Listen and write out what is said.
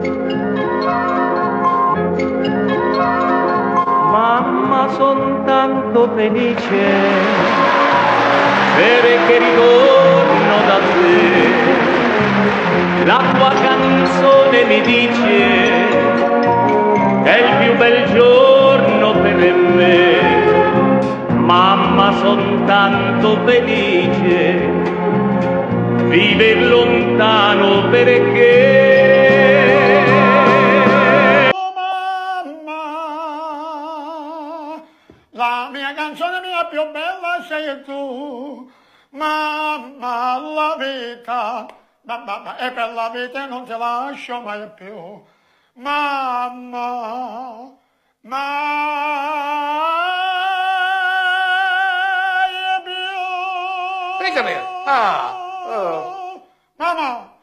Mamma, son tanto felice perché ritorno da te. La tua canzone mi dice che è il più bel giorno per me. Mamma, son tanto felice viver lontano perché la mia canzone mia più bella sei tu, mamma, la vita, e per la vita non ti lascio mai più, mamma, mai più. Dígame. Mamma.